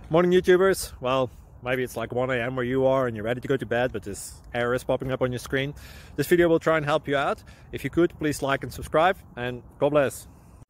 Morning YouTubers. Well, maybe it's like 1 a.m. where you are and you're ready to go to bed, but this error is popping up on your screen. This video will try and help you out. If you could, please like and subscribe, and God bless.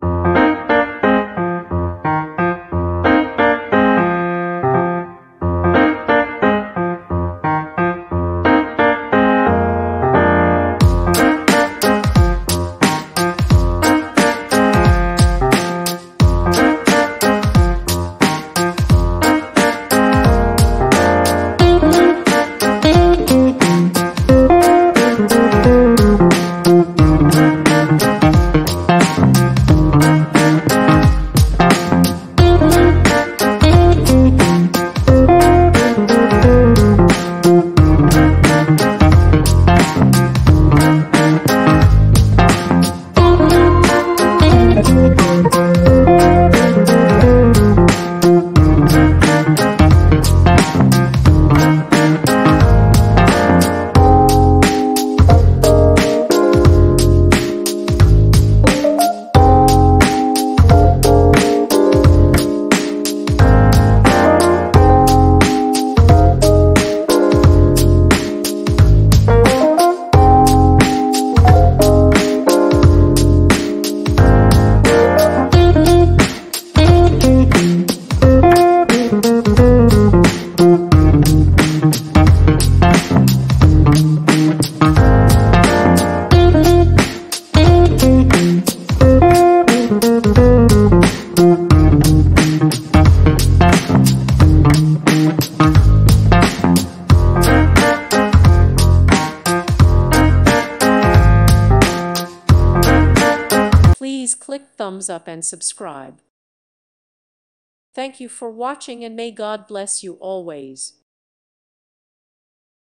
Please click thumbs up and subscribe. Thank you for watching, and may God bless you always.